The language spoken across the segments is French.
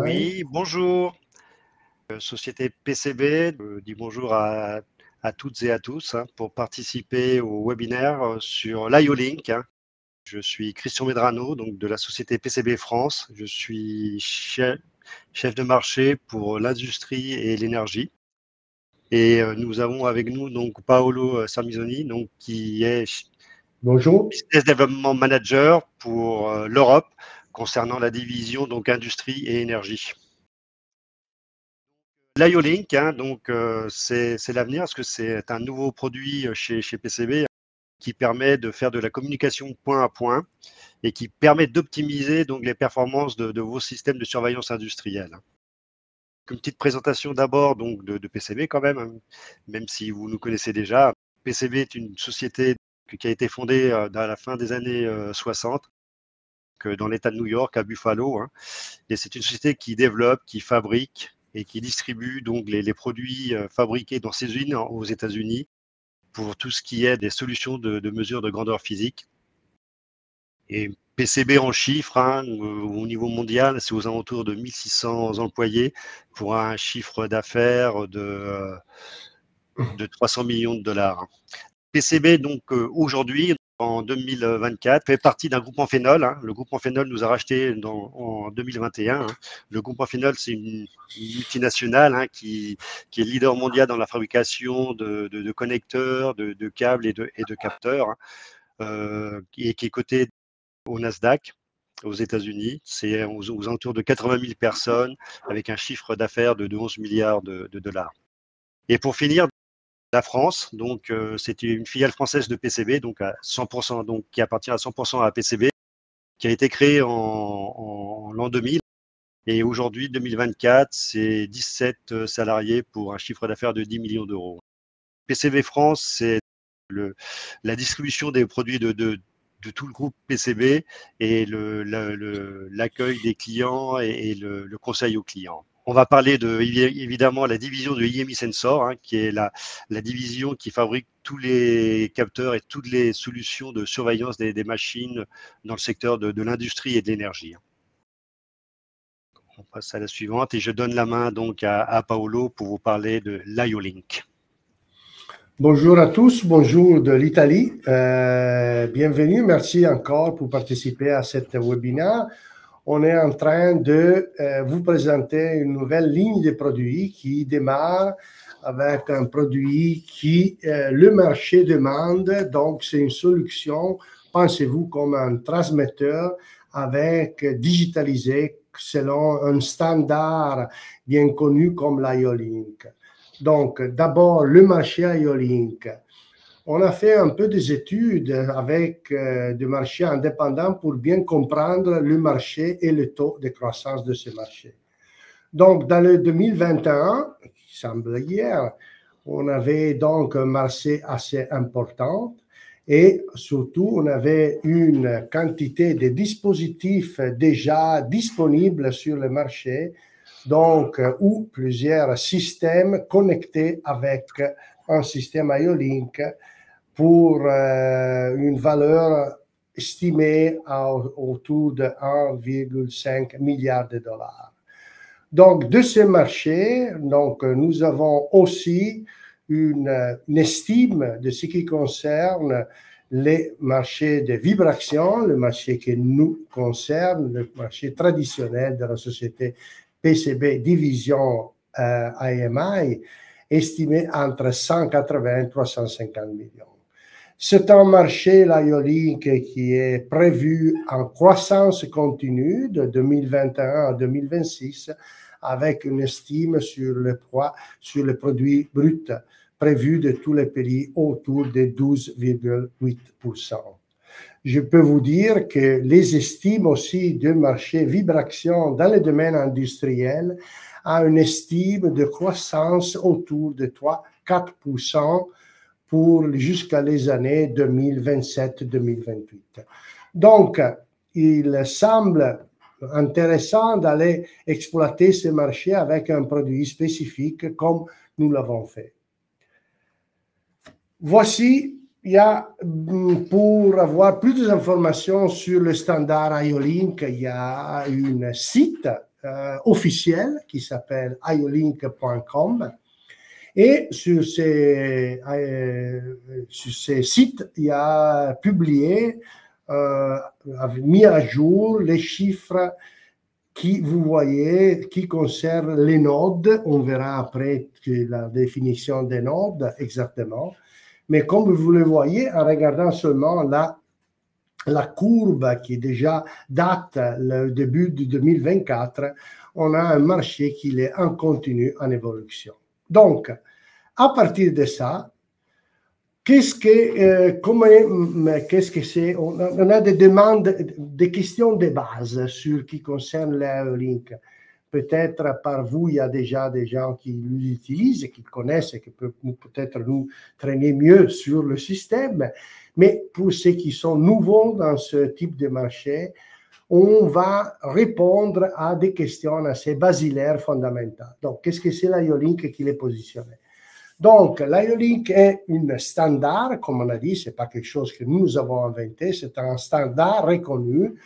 Oui, bonjour. Société PCB, dis bonjour à toutes et à tous pour participer au webinaire sur l'IO-Link. Je suis Christian Medrano, donc de la société PCB France. Je suis chef de marché pour l'industrie et l'énergie. Et nous avons avec nous donc Paolo Sarmisoni, donc qui est Bonjour. Business Development Manager pour l'Europe concernant la division donc industrie et énergie. L'IO-Link, donc c'est l'avenir parce que c'est un nouveau produit chez PCB qui permet de faire de la communication point à point et qui permet d'optimiser donc les performances de vos systèmes de surveillance industrielle. Une petite présentation d'abord donc de PCB quand même si vous nous connaissez déjà. PCB est une société qui a été fondée dans la fin des années 60 dans l'État de New York à Buffalo. Et c'est une société qui développe, qui fabrique et qui distribue donc les produits fabriqués dans ces usines aux États-Unis pour tout ce qui est des solutions de mesure de grandeur physique. Et PCB en chiffres, au niveau mondial, c'est aux alentours de 1600 employés pour un chiffre d'affaires de 300 millions de dollars. PCB, donc aujourd'hui, en 2024, fait partie d'un groupe en phénol. Le groupe en phénol nous a racheté en 2021. Le groupe en phénol, c'est une multinationale qui est leader mondial dans la fabrication de connecteurs, de câbles et de capteurs, et qui est coté au Nasdaq aux États-Unis. C'est aux alentours de 80 000 personnes avec un chiffre d'affaires de 11 milliards de dollars. Et pour finir, la France, donc c'est une filiale française de PCB, donc à 100%, donc qui appartient à 100% à PCB, qui a été créée en l'an 2000. Et aujourd'hui, 2024, c'est 17 salariés pour un chiffre d'affaires de 10 millions d'euros. PCB France, c'est la distribution des produits de tout le groupe PCB et l'accueil des clients et le conseil aux clients. On va parler évidemment la division de IMI Sensor, qui est la division qui fabrique tous les capteurs et toutes les solutions de surveillance des machines dans le secteur de l'industrie et de l'énergie. On passe à la suivante et je donne la main donc à Paolo pour vous parler de l'IO-Link. Bonjour à tous, bonjour de l'Italie. Bienvenue, merci encore pour participer à cet webinaire. On est en train de vous présenter une nouvelle ligne de produits qui démarre avec un produit qui le marché demande. Donc, c'est une solution, pensez-vous, comme un transmetteur avec digitalisé selon un standard bien connu comme l'IO-Link. Donc, d'abord, le marché IO-Link. On a fait un peu des études avec des marchés indépendants pour bien comprendre le marché et le taux de croissance de ce marché. Donc, dans le 2021, qui semble hier, on avait donc un marché assez important et surtout, on avait une quantité de dispositifs déjà disponibles sur le marché, donc ou plusieurs systèmes connectés avec un système IO-Link pour une valeur estimée autour de 1,5 milliard de dollars. Donc, de ce marché, donc, nous avons aussi une estime de ce qui concerne les marchés de vibration, le marché qui nous concerne, le marché traditionnel de la société PCB Division IMI, estimé entre 180 et 350 millions. C'est un marché, l'IO-Link, qui est prévu en croissance continue de 2021 à 2026, avec une estime sur le produit brut prévu de tous les pays autour de 12,8%. Je peux vous dire que les estimes aussi de marché vibration dans le domaine industriel a une estime de croissance autour de 3-4% jusqu'à les années 2027-2028. Donc, il semble intéressant d'aller exploiter ce marché avec un produit spécifique comme nous l'avons fait. Voici, pour avoir plus d'informations sur le standard IO-Link, il y a un site officiel qui s'appelle iolink.com. Et sur ces sites, il y a publié, mis à jour les chiffres qui, vous voyez, qui concernent les nodes. On verra après la définition des nodes exactement. Mais comme vous le voyez, en regardant seulement la courbe qui déjà date le début de 2024, on a un marché qui est en continu en évolution. Donc, à partir de ça, qu'est-ce que c'est? On a des demandes, des questions de base sur qui concerne l'Iolink. Peut-être par vous, il y a déjà des gens qui l'utilisent, qui connaissent et qui peuvent peut-être nous traîner mieux sur le système. Mais pour ceux qui sont nouveaux dans ce type de marché, on va répondre à des questions assez basilaires fondamentales. Donc, qu'est-ce que c'est l'Iolink qui est positionné? Donc, l'Iolink est un standard, comme on a dit, ce n'est pas quelque chose que nous avons inventé, c'est un standard reconnu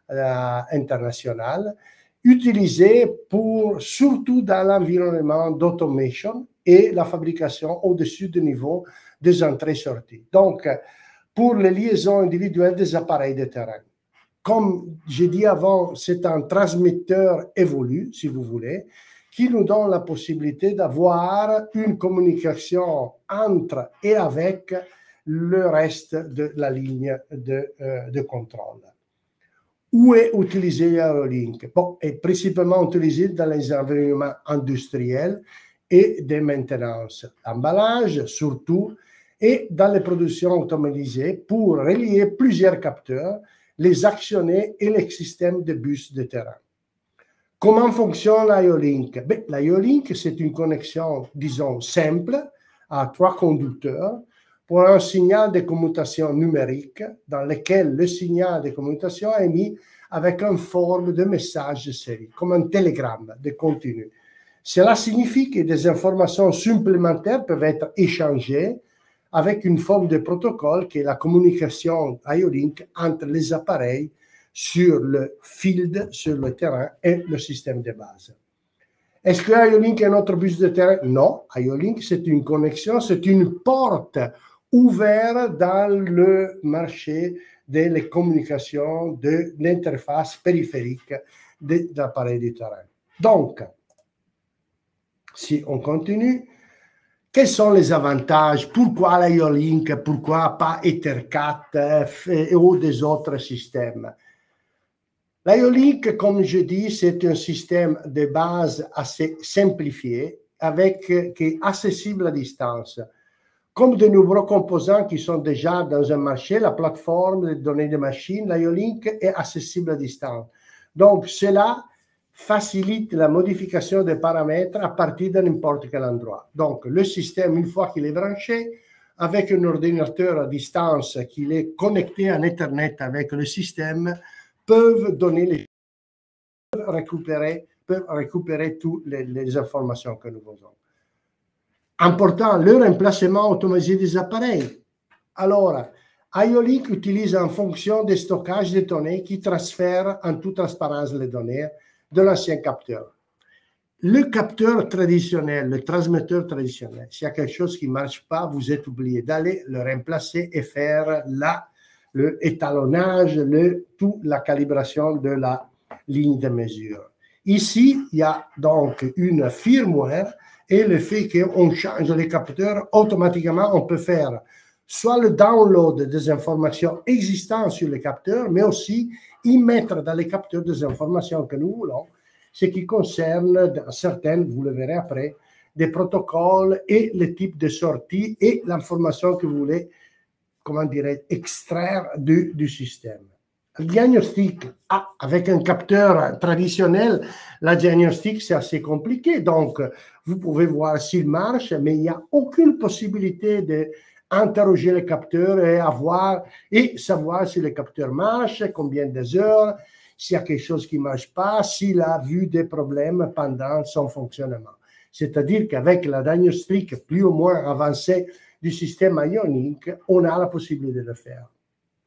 international, utilisé surtout dans l'environnement d'automation et la fabrication au-dessus du niveau des entrées-sorties. Donc, pour les liaisons individuelles des appareils de terrain. Comme j'ai dit avant, c'est un transmetteur évolué, si vous voulez, qui nous donne la possibilité d'avoir une communication entre et avec le reste de la ligne de contrôle. Où est utilisé l'Iolink? Bon, est principalement utilisé dans les environnements industriels et de maintenance, emballage surtout, et dans les productions automatisées pour relier plusieurs capteurs, les actionner et les systèmes de bus de terrain. Comment fonctionne l'Iolink? L'Iolink, c'est une connexion, disons, simple à 3 conducteurs pour un signal de commutation numérique dans lequel le signal de commutation est mis avec une forme de message de série, comme un télégramme de continu. Cela signifie que des informations supplémentaires peuvent être échangées avec une forme de protocole qui est la communication Iolink entre les appareils sur le field, sur le terrain et le système de base. Est-ce que Iolink est notre bus de terrain? Non, Iolink c'est une connexion, c'est une porte ouverte dans le marché des communications, de l'interface périphérique des appareils de terrain. Donc, si on continue, quels sont les avantages? Pourquoi l'Iolink? Pourquoi pas Ethercat ou des autres systèmes? L'Iolink, comme je dis, c'est un système de base assez simplifié, qui est accessible à distance. Comme de nombreux composants qui sont déjà dans un marché, la plateforme de données de machine, l'Iolink est accessible à distance. Donc, cela facilite la modification des paramètres à partir de n'importe quel endroit. Donc, le système, une fois qu'il est branché, avec un ordinateur à distance qui est connecté en Ethernet avec le système, peuvent récupérer toutes les informations que nous avons. Important, le remplacement automatisé des appareils. Alors, Iolink utilise en fonction des stockages de données qui transfèrent en toute transparence les données de l'ancien capteur. Le capteur traditionnel, le transmetteur traditionnel, s'il y a quelque chose qui ne marche pas, vous êtes obligé d'aller le remplacer et faire le étalonnage, toute la calibration de la ligne de mesure. Ici, il y a donc une firmware et le fait qu'on change les capteurs, automatiquement, on peut faire soit le download des informations existantes sur les capteurs, mais aussi y mettre dans les capteurs des informations que nous voulons, ce qui concerne certaines, vous le verrez après, des protocoles et le type de sortie et l'information que vous voulez, comment dirais, extraire du système. Le diagnostic, avec un capteur traditionnel, la diagnostic, c'est assez compliqué. Donc, vous pouvez voir s'il marche, mais il n'y a aucune possibilité d'interroger le capteur et savoir si le capteur marche, combien d'heures, s'il y a quelque chose qui ne marche pas, s'il a vu des problèmes pendant son fonctionnement. C'est-à-dire qu'avec la diagnostic plus ou moins avancée du système Iolink, on a la possibilité de le faire.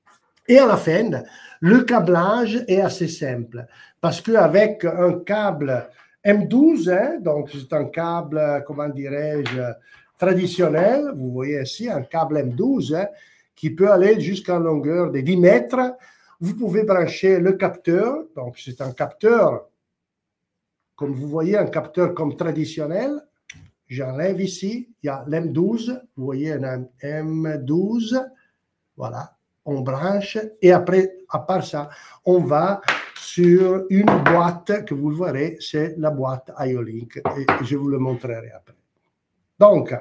Et à la fin, le câblage est assez simple parce qu'avec un câble M12, hein, donc c'est un câble, comment dirais-je, traditionnel, vous voyez ici un câble M12 hein, qui peut aller jusqu'à une longueur de 10 mètres. Vous pouvez brancher le capteur, donc c'est un capteur, comme vous voyez, un capteur comme traditionnel. J'enlève ici, il y a l'M12, vous voyez un M12, voilà, on branche et après, à part ça, on va sur une boîte que vous verrez, c'est la boîte IO-Link et je vous le montrerai après. Donc,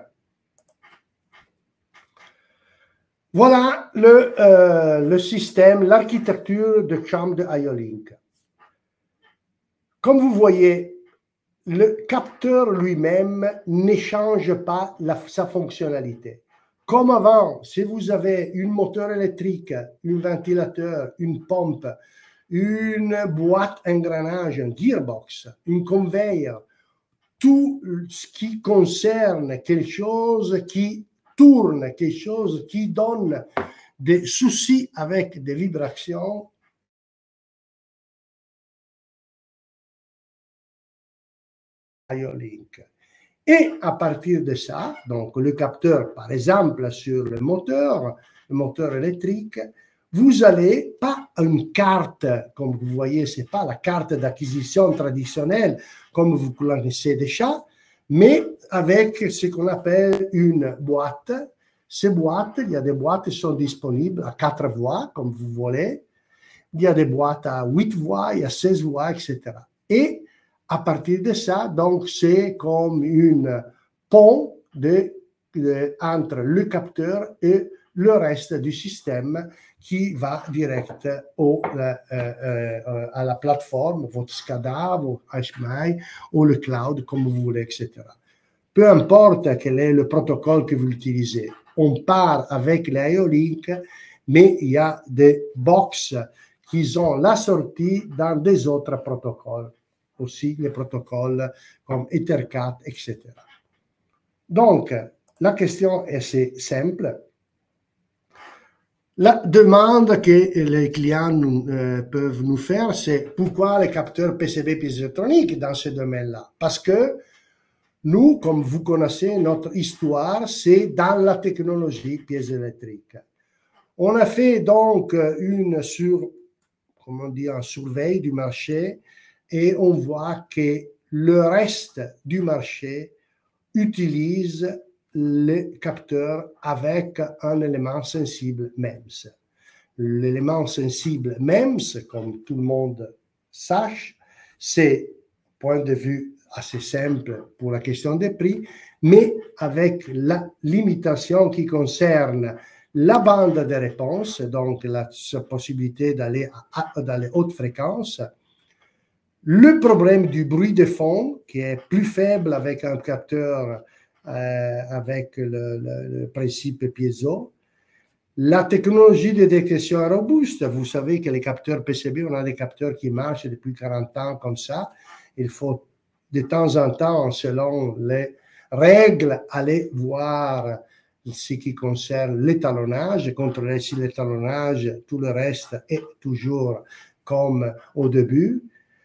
voilà le système, l'architecture de chambre de IO-Link. Comme vous voyez, le capteur lui-même n'échange pas sa fonctionnalité. Comme avant, si vous avez un moteur électrique, un ventilateur, une pompe, une boîte engrenage, un gearbox, une conveyor, tout ce qui concerne quelque chose qui tourne, quelque chose qui donne des soucis avec des vibrations, IO-Link. Et à partir de ça, donc le capteur, par exemple, sur le moteur électrique, vous allez, pas une carte, comme vous voyez, ce n'est pas la carte d'acquisition traditionnelle, comme vous connaissez déjà, mais avec ce qu'on appelle une boîte. Ces boîtes, il y a des boîtes qui sont disponibles à 4 voies, comme vous voulez. Il y a des boîtes à 8 voies, il y a 16 voies, etc. Et à partir de ça, donc, c'est comme une pont entre le capteur et le reste du système qui va direct à la plateforme, votre SCADA, votre HMI ou le cloud, comme vous voulez, etc. Peu importe quel est le protocole que vous utilisez, on part avec l'IO-Link, mais il y a des box qui ont la sortie dans des autres protocoles, aussi les protocoles comme Ethercat, etc. Donc, la question est assez simple. La demande que les clients peuvent nous faire, c'est pourquoi les capteurs PCB piézoélectroniques dans ce domaine-là? Parce que nous, comme vous connaissez, notre histoire, c'est dans la technologie piézoélectrique. On a fait donc un surveille du marché et on voit que le reste du marché utilise les capteurs avec un élément sensible MEMS. L'élément sensible MEMS, comme tout le monde sache, c'est, point de vue assez simple pour la question des prix, mais avec la limitation qui concerne la bande de réponse, donc la possibilité d'aller dans les hautes fréquences, le problème du bruit de fond, qui est plus faible avec un capteur avec le principe piezo, la technologie de détection robuste. Vous savez que les capteurs PCB, on a des capteurs qui marchent depuis 40 ans comme ça. Il faut de temps en temps, selon les règles, aller voir ce qui concerne l'étalonnage, contrôler si l'étalonnage, tout le reste est toujours comme au début.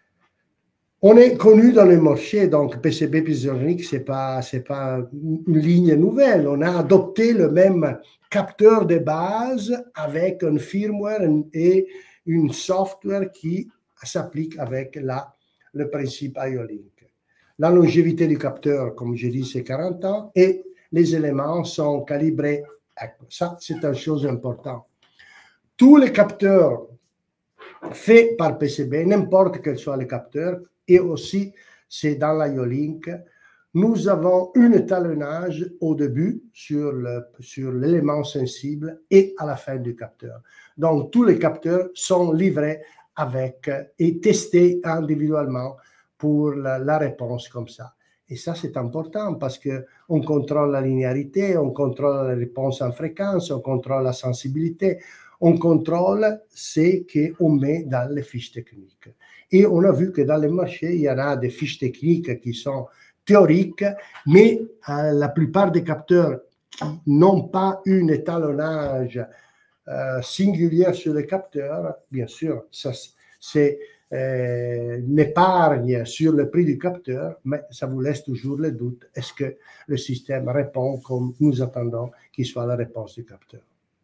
On est connu dans le marché, donc PCB piézoélectronique, c'est pas une ligne nouvelle. On a adopté le même capteur de base avec un firmware et une software qui s'applique avec le principe IO-Link. La longévité du capteur, comme je dis, c'est 40 ans et les éléments sont calibrés. Ça, c'est une chose importante. Tous les capteurs faits par PCB, n'importe quel soit le capteur, et aussi, c'est dans l'IO-Link, nous avons un étalonnage au début sur l'élément sensible et à la fin du capteur. Donc, tous les capteurs sont livrés avec et testés individuellement pour la réponse comme ça. Et ça, c'est important parce qu'on contrôle la linéarité, on contrôle la réponse en fréquence, on contrôle la sensibilité, on contrôle ce qu'on met dans les fiches techniques. Et on a vu que dans le marché, il y en a des fiches techniques qui sont théoriques, mais la plupart des capteurs qui n'ont pas un étalonnage singulière sur le capteur, bien sûr, c'est une épargne sur le prix du capteur, mais ça vous laisse toujours le doute. Est-ce que le système répond comme nous attendons qu'il soit la réponse du capteur?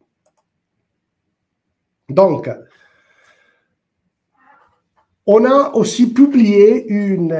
Donc, on a aussi publié une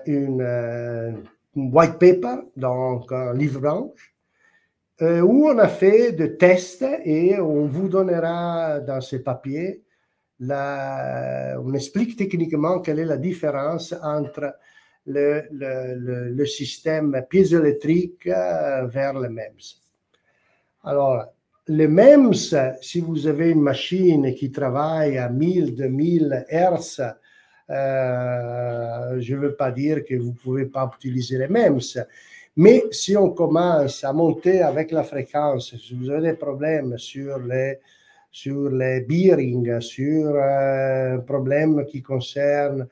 white paper, donc un livre blanche, où on a fait des tests et on vous donnera dans ces papiers, on explique techniquement quelle est la différence entre le système piézoélectrique vers le MEMS. Alors, le MEMS, si vous avez une machine qui travaille à 1000-2000 Hz, je ne veux pas dire que vous ne pouvez pas utiliser les MEMS, mais si on commence à monter avec la fréquence, si vous avez des problèmes sur les bearings, sur un problème qui concerne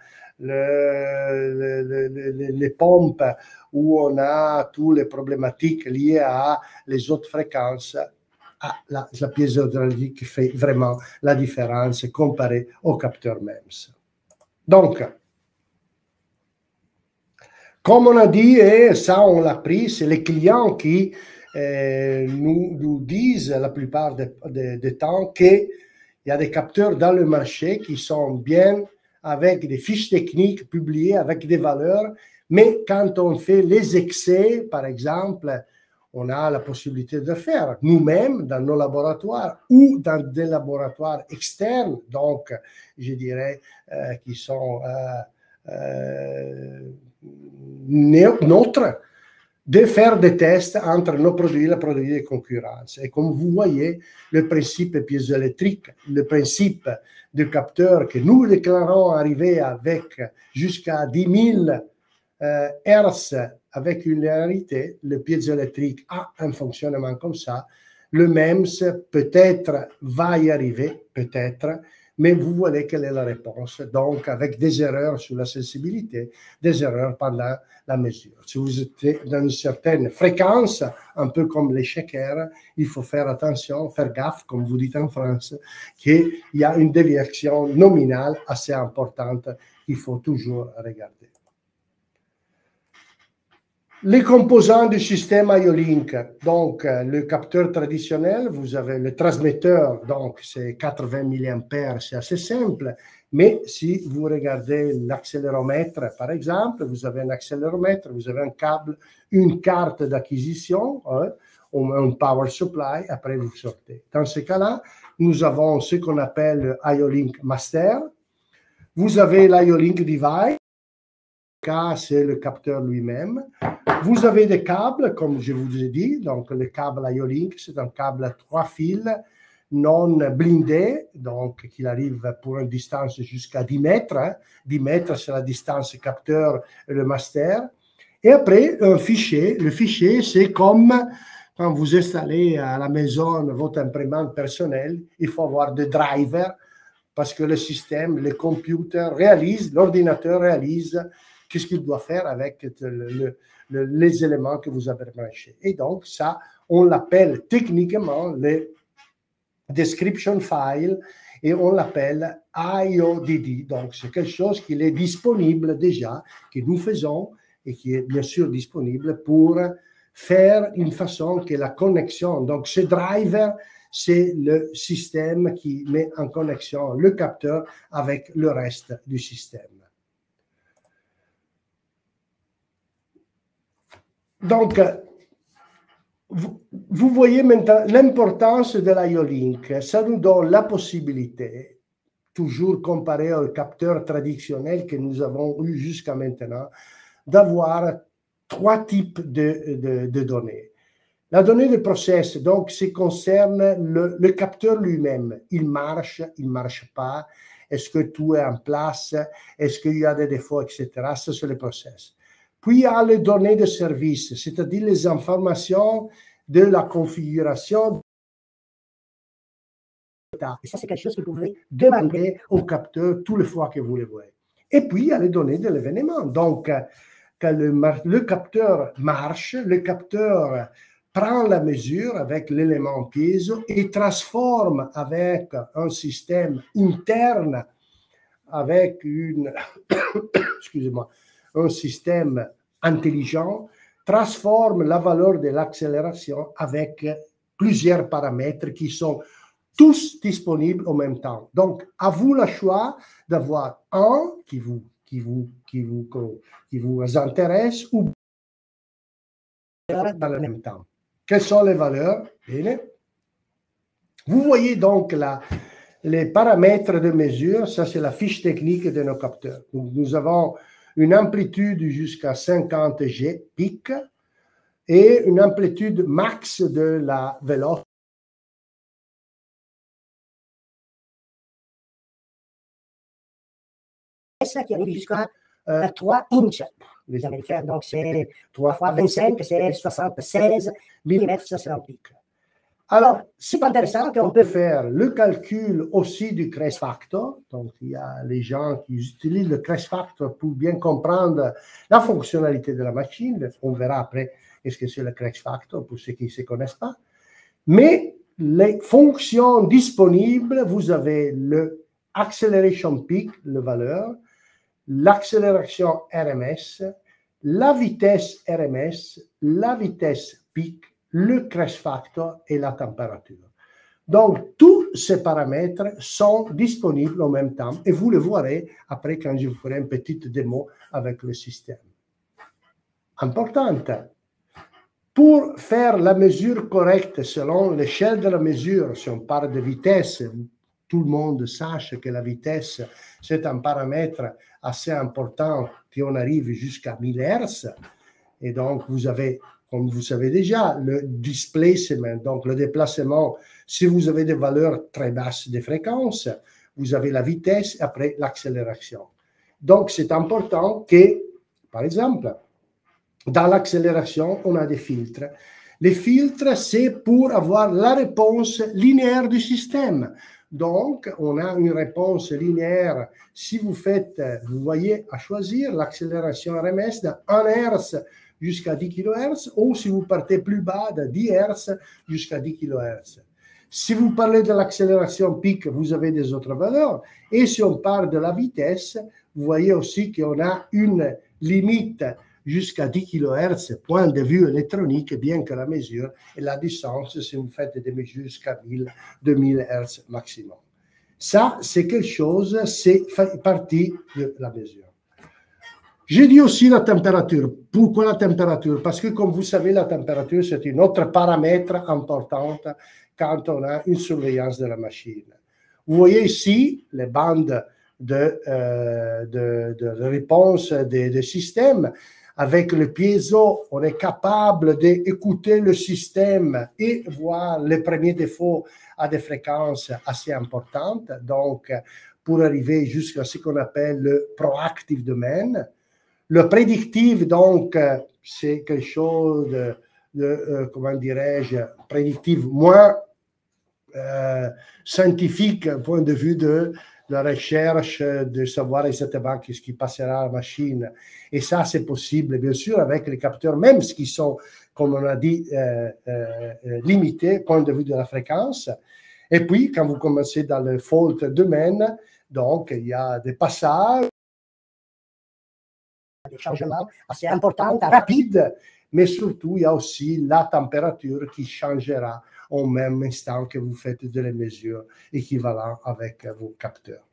les pompes, où on a toutes les problématiques liées à les autres fréquences, la piézoélectrique fait vraiment la différence comparée au capteur MEMS. Donc, comme on a dit, et ça on l'a pris, c'est les clients qui nous disent la plupart des temps qu'il y a des capteurs dans le marché qui sont bien avec des fiches techniques publiées avec des valeurs, mais quand on fait les excès, par exemple, on a la possibilité de faire nous-mêmes dans nos laboratoires ou dans des laboratoires externes, donc je dirais qui sont neutres, de faire des tests entre nos produits et les produits de concurrence. Et comme vous voyez, le principe piézoélectrique, le principe du capteur que nous déclarons arriver avec jusqu'à 10 000 Hz avec une linéarité, le piézoélectrique a un fonctionnement comme ça. Le MEMS peut-être va y arriver, peut-être, mais vous voyez quelle est la réponse. Donc, avec des erreurs sur la sensibilité, des erreurs pendant la mesure. Si vous êtes dans une certaine fréquence, un peu comme les shakers, il faut faire attention, faire gaffe, comme vous dites en France, qu'il y a une déviation nominale assez importante qu'il faut toujours regarder. Les composants du système IO-Link, donc le capteur traditionnel, vous avez le transmetteur, donc c'est 80 mA, c'est assez simple, mais si vous regardez l'accéléromètre, par exemple, vous avez un accéléromètre, vous avez un câble, une carte d'acquisition, un power supply, après vous sortez. Dans ce cas-là, nous avons ce qu'on appelle le IO-Link Master, vous avez l'IO-Link Device, c'est le capteur lui-même. Vous avez des câbles, comme je vous ai dit, donc le câble IO-Link, c'est un câble à 3 fils non blindé, donc qui arrive pour une distance jusqu'à 10 mètres. 10 mètres, c'est la distance capteur et le master. Et après, un fichier. Le fichier, c'est comme quand vous installez à la maison votre imprimante personnelle, il faut avoir des drivers parce que le système, le computer réalise, l'ordinateur réalise qu'est-ce qu'il doit faire avec les éléments que vous avez branchés. Et donc, ça, on l'appelle techniquement le description file et on l'appelle IODD. Donc, c'est quelque chose qui est disponible déjà, que nous faisons et qui est bien sûr disponible pour faire une façon que la connexion, donc ce driver, c'est le système qui met en connexion le capteur avec le reste du système. Donc, vous voyez maintenant l'importance de l'IO-Link. Ça nous donne la possibilité, toujours comparé au capteur traditionnel que nous avons eu jusqu'à maintenant, d'avoir 3 types de données. La donnée de process, donc, ça concerne le capteur lui-même. Il marche pas. Est-ce que tout est en place? Est-ce qu'il y a des défauts, etc. Ça, c'est le process. Puis, il y a les données de service, c'est-à-dire les informations de la configuration. Et ça, c'est quelque chose que vous pouvez demander au capteur toutes les fois que vous le voyez. Et puis, il y a les données de l'événement. Donc, quand le capteur marche, le capteur prend la mesure avec l'élément piezo et transforme avec un système interne, avec excusez-moi, un système intelligent, transforme la valeur de l'accélération avec plusieurs paramètres qui sont tous disponibles en même temps. Donc, à vous le choix d'avoir un qui vous intéresse ou dans le même temps. Quelles sont les valeurs? Bene. Vous voyez donc les paramètres de mesure, ça c'est la fiche technique de nos capteurs. Donc, nous avons une amplitude jusqu'à 50 G pic et une amplitude max de la vélocité. Qui arrive jusqu'à 3 inches. Les Américains, donc c'est 3 fois 25, c'est 76 mm, ça c'est en pic. Alors, c'est intéressant qu'on peut faire le calcul aussi du crest factor. Donc, il y a les gens qui utilisent le crest factor pour bien comprendre la fonctionnalité de la machine. On verra après ce que c'est le crest factor pour ceux qui ne se connaissent pas. Mais les fonctions disponibles, vous avez le acceleration peak, la valeur, l'accélération RMS, la vitesse RMS, la vitesse pic, le crest factor et la température. Donc, tous ces paramètres sont disponibles en même temps et vous le verrez après quand je vous ferai une petite démo avec le système. Importante. Pour faire la mesure correcte selon l'échelle de la mesure, si on parle de vitesse, tout le monde sache que la vitesse, c'est un paramètre assez important qu'on arrive jusqu'à 1000 Hz. Et donc, vous avez, comme vous savez déjà, le displacement, donc le déplacement. Si vous avez des valeurs très basses de fréquence, vous avez la vitesse et après l'accélération. Donc, c'est important que, par exemple, dans l'accélération, on a des filtres. Les filtres, c'est pour avoir la réponse linéaire du système. Donc, on a une réponse linéaire. Si vous faites, vous voyez, à choisir l'accélération RMS de 1 Hz jusqu'à 10 kHz ou si vous partez plus bas de 10 Hz jusqu'à 10 kHz. Si vous parlez de l'accélération pic, vous avez des autres valeurs. Et si on parle de la vitesse, vous voyez aussi qu'on a une limite jusqu'à 10 kHz, point de vue électronique, bien que la mesure et la distance, si vous faites des mesures jusqu'à 2000 Hz maximum. Ça, c'est quelque chose, c'est partie de la mesure. J'ai dit aussi la température. Pourquoi la température? Parce que, comme vous savez, la température, c'est un autre paramètre important quand on a une surveillance de la machine. Vous voyez ici les bandes de réponse des systèmes. Avec le piezo, on est capable d'écouter le système et voir les premiers défauts à des fréquences assez importantes. Donc, pour arriver jusqu'à ce qu'on appelle le proactive domain. Le prédictif, donc, c'est quelque chose comment dirais-je, prédictif moins scientifique, point de vue de la recherche, de savoir exactement ce qui passera à la machine. Et ça, c'est possible, bien sûr, avec les capteurs, même ce qui sont, comme on a dit, limités, point de vue de la fréquence. Et puis, quand vous commencez dans le fault domaine, donc, il y a des passages, des changements assez importants, rapides, mais surtout, il y a aussi la température qui changera au même instant que vous faites des mesures équivalentes avec vos capteurs.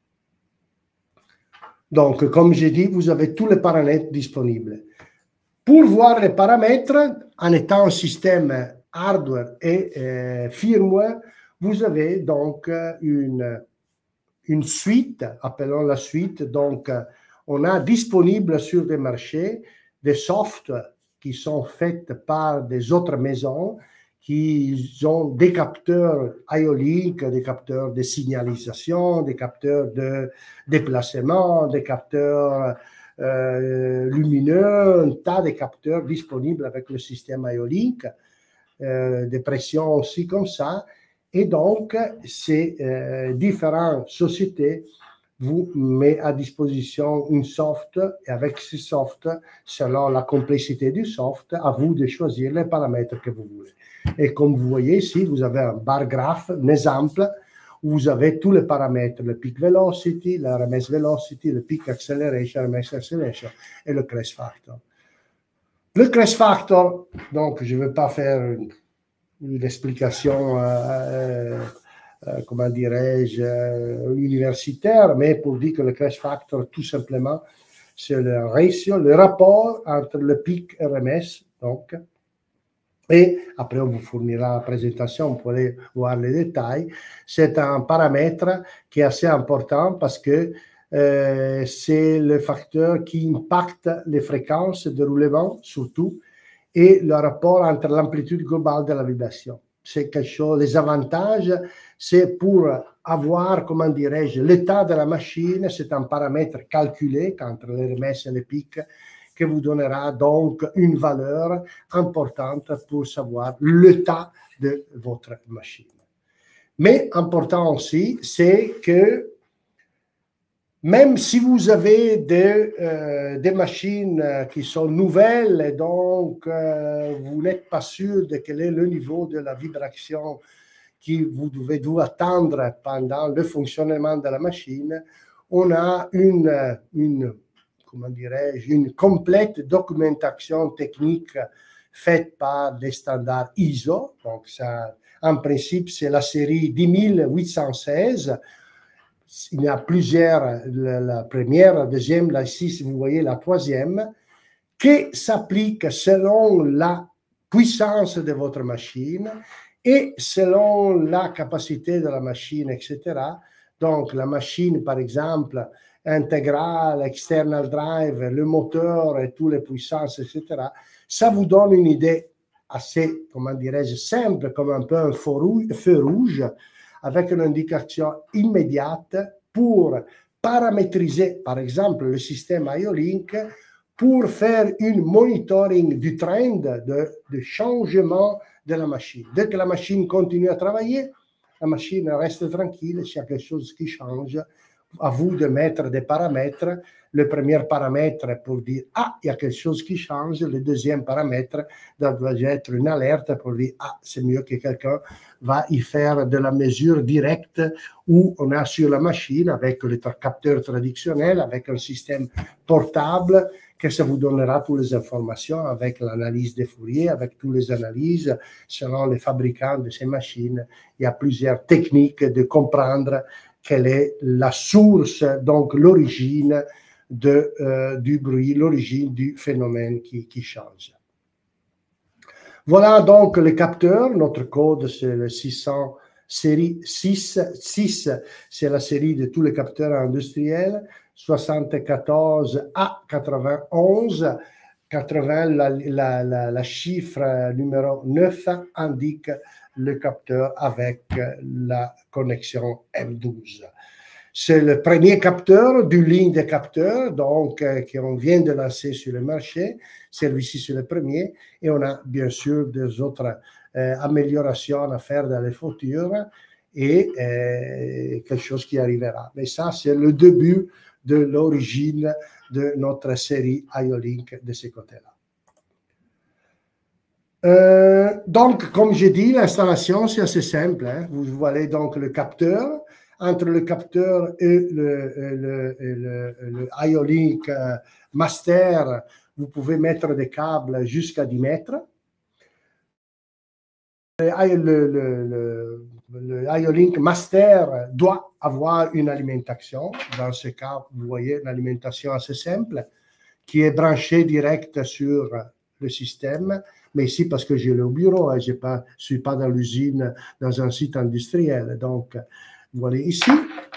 Donc, comme j'ai dit, vous avez tous les paramètres disponibles. Pour voir les paramètres, en étant un système hardware et firmware, vous avez donc une suite, appelons la suite. Donc, on a disponible sur des marchés des softs qui sont faits par des autres maisons qui ont des capteurs IO-Link, des capteurs de signalisation, des capteurs de déplacement, des capteurs lumineux, un tas de capteurs disponibles avec le système IO-Link, des pressions aussi comme ça. Et donc, ces différentes sociétés vous met à disposition une soft, et avec ce soft, selon la complexité du soft, à vous de choisir les paramètres que vous voulez. Et comme vous voyez ici, vous avez un bar graph, un exemple, où vous avez tous les paramètres, le peak velocity, la RMS velocity, le peak acceleration, RMS acceleration et le crest factor. Le crest factor, donc je ne vais pas faire une explication comment dirais-je, universitaire, mais pour dire que le crest factor, tout simplement, c'est le ratio, le rapport entre le pic RMS, donc, et après on vous fournira la présentation, vous pourrez voir les détails. C'est un paramètre qui est assez important parce que c'est le facteur qui impacte les fréquences de roulement, surtout, et le rapport entre l'amplitude globale de la vibration. C'est quelque chose, les avantages, c'est pour avoir, comment dirais-je, l'état de la machine, c'est un paramètre calculé entre les RMS et les pics, qui vous donnera donc une valeur importante pour savoir l'état de votre machine. Mais important aussi, c'est que même si vous avez des machines qui sont nouvelles et donc vous n'êtes pas sûr de quel est le niveau de la vibration que vous devez attendre pendant le fonctionnement de la machine, on a comment dirais-je, une complète documentation technique faite par les standards ISO. Donc ça, en principe, c'est la série 10816. Il y a plusieurs, la première, la deuxième, la six, vous voyez la troisième, qui s'applique selon la puissance de votre machine et selon la capacité de la machine, etc. Donc, la machine, par exemple, intégrale, external drive, le moteur et toutes les puissances, etc. Ça vous donne une idée assez, comment dirais-je, simple, comme un peu un feu rouge, avec une indication immédiate pour paramétriser, par exemple, le système IO-Link pour faire une monitoring du trend de changement de la machine. Dès que la machine continue à travailler, la machine reste tranquille. S'il y a quelque chose qui change, à vous de mettre des paramètres. Le premier paramètre pour dire « Ah, il y a quelque chose qui change ». Le deuxième paramètre doit être une alerte pour dire « Ah, c'est mieux que quelqu'un va y faire de la mesure directe » où on a sur la machine avec le capteur traditionnel, avec un système portable, que ça vous donnera toutes les informations avec l'analyse des Fourier, avec toutes les analyses selon les fabricants de ces machines. Il y a plusieurs techniques de comprendre quelle est la source, donc l'origine du bruit, l'origine du phénomène qui change. Voilà donc les capteurs. Notre code, c'est le 600, série 6. 6, c'est la série de tous les capteurs industriels. 74 à 91. 80, la chiffre numéro 9 indique le capteur avec la connexion M12. C'est le premier capteur d'une ligne de capteurs, donc qu'on vient de lancer sur le marché. Celui-ci, c'est le premier. Et on a bien sûr des autres améliorations à faire dans les futurs et quelque chose qui arrivera. Mais ça, c'est le début de l'origine de notre série IO-Link de ce côté-là. Donc, comme j'ai dit, l'installation, c'est assez simple. Hein. Vous voyez donc le capteur. Entre le capteur et le IO-Link Master, vous pouvez mettre des câbles jusqu'à 10 mètres. Le IO-Link Master doit avoir une alimentation. Dans ce cas, vous voyez une alimentation assez simple qui est branchée direct sur le système. Mais ici, parce que j'ai le bureau, je ne suis pas dans l'usine, dans un site industriel. Donc, vous voyez ici.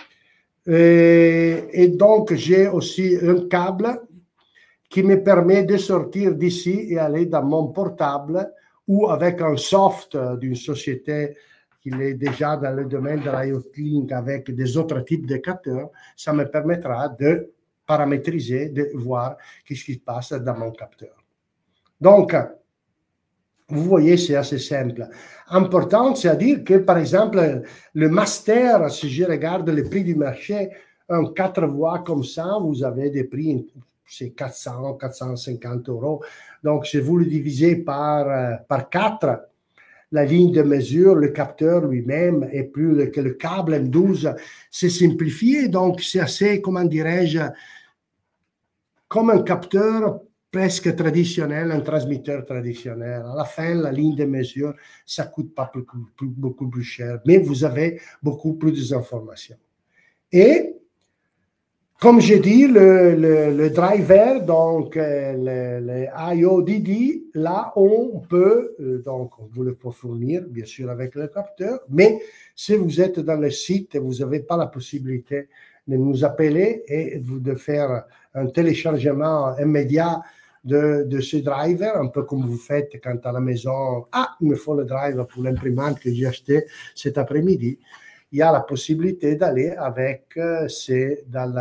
Et donc, j'ai aussi un câble qui me permet de sortir d'ici et aller dans mon portable ou avec un soft d'une société qui est déjà dans le domaine de l'IO-Link avec des autres types de capteurs, ça me permettra de paramétriser, de voir ce qui se passe dans mon capteur. Donc, vous voyez, c'est assez simple. Important, c'est-à-dire que, par exemple, le master, si je regarde le prix du marché, un 4 voies comme ça, vous avez des prix, c'est 400, 450 €. Donc, si vous le divisez par 4, la ligne de mesure, le capteur lui-même, et plus que le câble M12, c'est simplifié. Donc, c'est assez, comment dirais-je, comme un capteur presque traditionnel, un transmetteur traditionnel. À la fin, la ligne de mesure, ça ne coûte pas beaucoup plus cher, mais vous avez beaucoup plus d'informations. Et comme j'ai dit, le driver, donc le IODD, là, on peut, donc on vous le peut fournir, bien sûr, avec le capteur, mais si vous êtes dans le site et vous n'avez pas la possibilité de nous appeler et de faire un téléchargement immédiat de ce driver, un peu comme vous faites quand à la maison, il me faut le driver pour l'imprimante que j'ai acheté cet après-midi, il y a la possibilité d'aller avec, c'est dans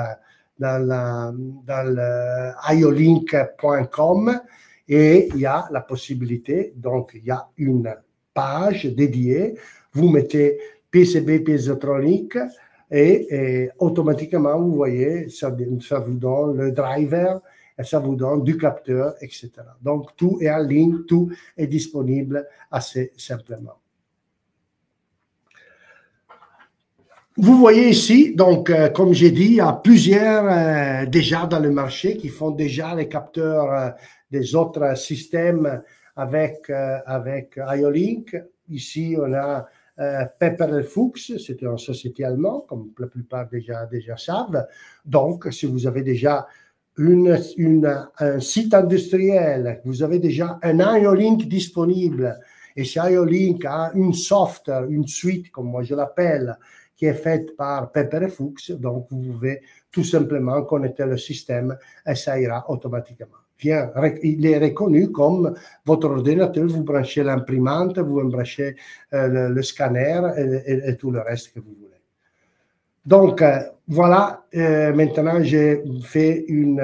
iolink.com et il y a la possibilité, donc il y a une page dédiée, vous mettez PCB piézotronique et automatiquement vous voyez, ça vous donne le driver, et ça vous donne du capteur, etc. Donc tout est en ligne, tout est disponible assez simplement. Vous voyez ici, donc, comme j'ai dit, il y a plusieurs déjà dans le marché qui font déjà les capteurs des autres systèmes avec IO-Link. Ici, on a Pepper & Fuchs, c'est une société allemande, comme la plupart déjà savent. Donc, si vous avez déjà un site industriel, vous avez déjà un IO-Link disponible, et si IO-Link a une software, une suite, comme moi je l'appelle, qui est faite par Pepper & Fuchs, donc vous pouvez tout simplement connecter le système et ça ira automatiquement. Il est reconnu comme votre ordinateur, vous branchez l'imprimante, vous branchez le scanner et tout le reste que vous voulez. Donc, voilà, maintenant j'ai fait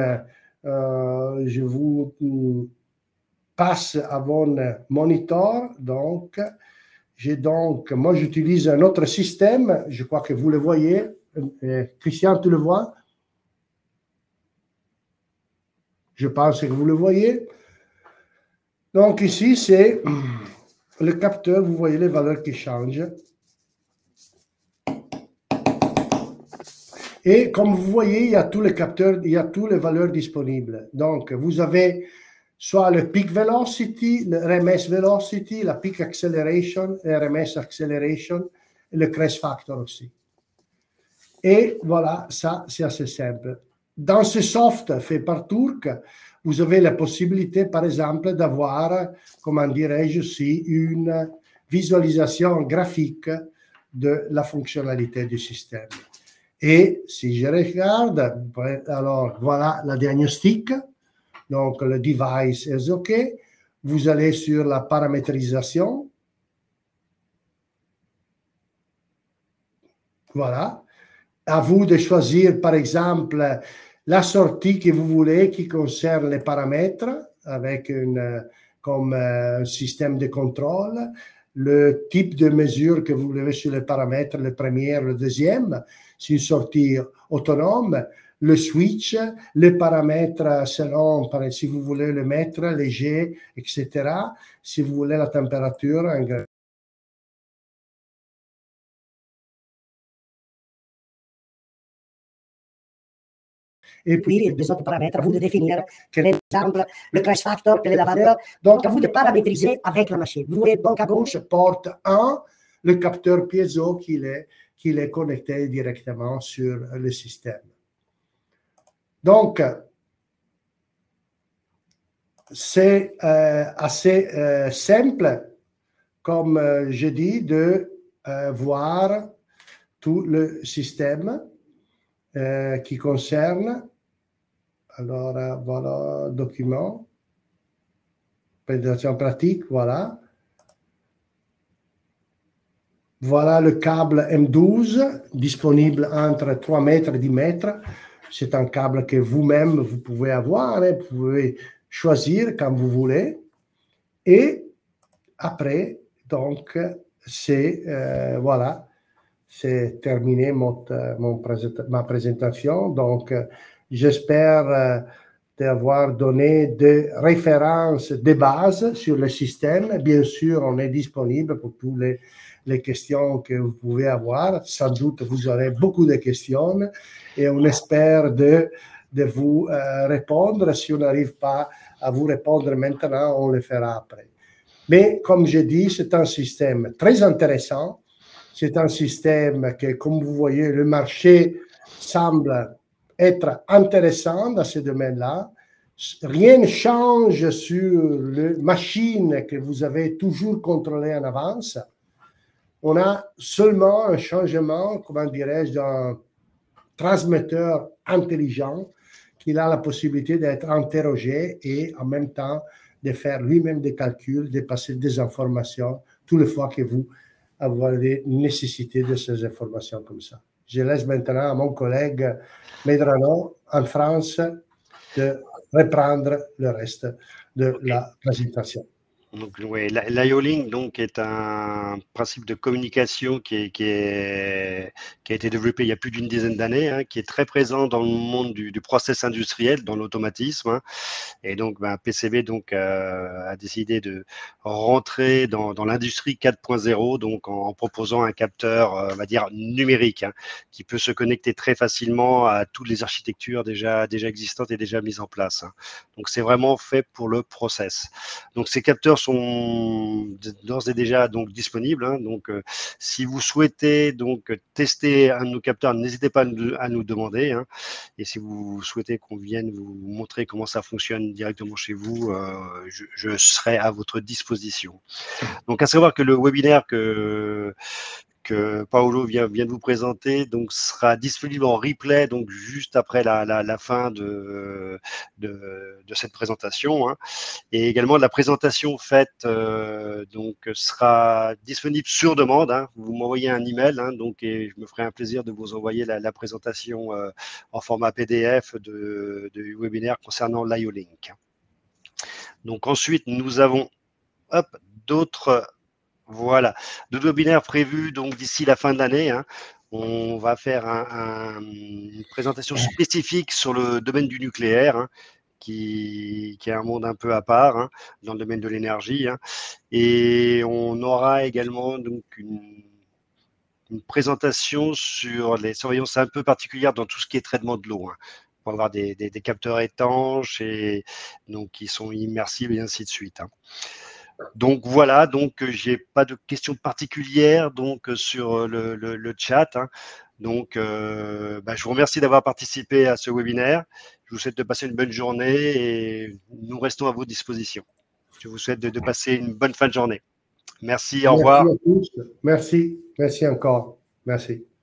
je vous passe à mon moniteur, donc, moi j'utilise un autre système, je crois que vous le voyez. Christian, tu le vois? Je pense que vous le voyez. Donc ici, c'est le capteur, vous voyez les valeurs qui changent. Et comme vous voyez, il y a tous les capteurs, il y a toutes les valeurs disponibles. Donc, vous avez soit le peak velocity, le RMS velocity, la peak acceleration, le RMS acceleration et le crest factor aussi. Et voilà, ça c'est assez simple. Dans ce soft fait par Turk, vous avez la possibilité, par exemple, d'avoir, comment dirais-je aussi, une visualisation graphique de la fonctionnalité du système. Et si je regarde, alors voilà la diagnostic. Donc, le device est OK. Vous allez sur la paramétrisation. Voilà. À vous de choisir, par exemple, la sortie que vous voulez qui concerne les paramètres avec comme un système de contrôle, le type de mesure que vous voulez sur les paramètres, le premier, le deuxième, c'est une sortie autonome. Le switch, les paramètres selon, si vous voulez le mettre léger, etc. Si vous voulez la température, et puis les autres paramètres, à vous de définir quel est l'exemple, le crest factor, quelle est la valeur. Donc, à vous de paramétriser avec la machine. Vous voulez donc à gauche, porte 1, le capteur piezo qu'il est connecté directement sur le système. Donc, c'est assez simple, comme je dis, de voir tout le système qui concerne. Alors, voilà, document, présentation pratique, voilà. Voilà le câble M12 disponible entre 3 mètres et 10 mètres. C'est un câble que vous-même, vous pouvez avoir, hein, vous pouvez choisir quand vous voulez. Et après, donc, c'est, voilà, c'est terminé ma présentation. Donc, j'espère d'avoir donné des références de base sur le système. Bien sûr, on est disponible pour toutes les questions que vous pouvez avoir. Sans doute, vous aurez beaucoup de questions et on espère de vous répondre. Si on n'arrive pas à vous répondre maintenant, on le fera après. Mais comme je dis, c'est un système très intéressant. C'est un système que, comme vous voyez, le marché semble être intéressant dans ce domaine-là. Rien ne change sur les machines que vous avez toujours contrôlées en avance. On a seulement un changement, comment dirais-je, d'un transmetteur intelligent qui a la possibilité d'être interrogé et en même temps de faire lui-même des calculs, de passer des informations toutes les fois que vous avez nécessité de ces informations comme ça. Je laisse maintenant à mon collègue Medrano en France de reprendre le reste de la présentation. Donc, ouais, l'IO-Link donc est un principe de communication qui a été développé il y a plus d'une dizaine d'années, hein, qui est très présent dans le monde du process industriel, dans l'automatisme. Hein. Et donc, PCB donc a décidé de rentrer dans l'industrie 4.0, donc en proposant un capteur, on va dire numérique, hein, qui peut se connecter très facilement à toutes les architectures déjà existantes et déjà mises en place. Hein. Donc, c'est vraiment fait pour le process. Donc, ces capteurs sont d'ores et déjà donc disponibles. Hein. Donc, si vous souhaitez donc tester un de nos capteurs, n'hésitez pas à nous demander. Hein. Et si vous souhaitez qu'on vienne vous montrer comment ça fonctionne directement chez vous, je serai à votre disposition. Donc, à savoir que le webinaire que Paolo vient de vous présenter, donc sera disponible en replay, donc juste après la fin de cette présentation, hein. Et également la présentation faite donc sera disponible sur demande. Hein. Vous m'envoyez un email, hein, donc et je me ferai un plaisir de vous envoyer la présentation en format PDF du webinaire concernant l'IO-Link. Donc ensuite nous avons d'autres webinaires prévus donc d'ici la fin de l'année. Hein. On va faire une présentation spécifique sur le domaine du nucléaire, hein, qui est un monde un peu à part, hein, dans le domaine de l'énergie. Hein. Et on aura également donc une présentation sur les surveillances un peu particulières dans tout ce qui est traitement de l'eau. Hein, pour avoir des capteurs étanches et donc qui sont immersibles et ainsi de suite. Hein. Donc voilà, donc j'ai pas de questions particulières donc sur le chat. Hein. Donc je vous remercie d'avoir participé à ce webinaire. Je vous souhaite de passer une bonne journée et nous restons à vos dispositions. Je vous souhaite de passer une bonne fin de journée. Merci, au revoir. Merci à tous. Merci encore. Merci.